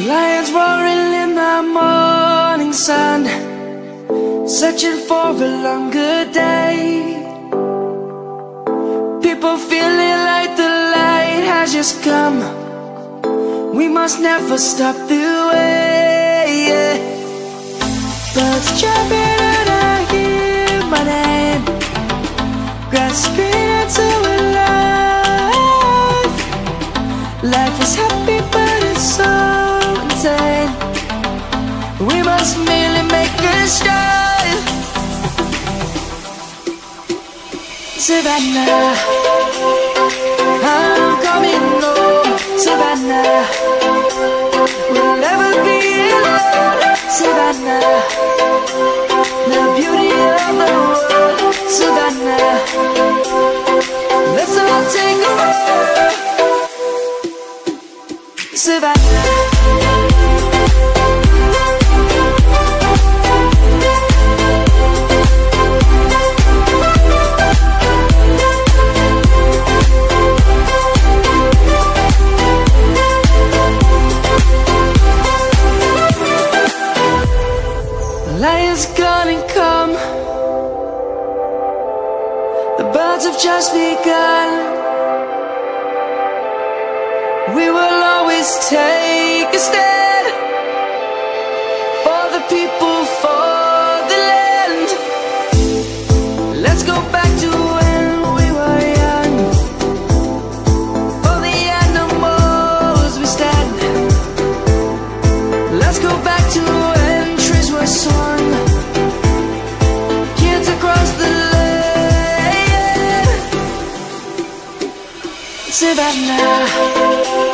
Lions roaring in the morning sun, searching for a longer day. People feeling like the light has just come. We must never stop the way. Birds jumping and I hear my name, grasping into a life. Life is happy but it's so insane. We must merely make a start. Savannah, I'm coming home. Savannah, we'll never be alone. Savannah, the beauty of the world. Savannah, let's all take a walk. Savannah. Lion's gonna come. The birds have just begun. We will always take a stand for the people, for the land. Let's go back to when we were young. For the animals we stand. Let's go back to when trees were swung, kids across the land. Savannah.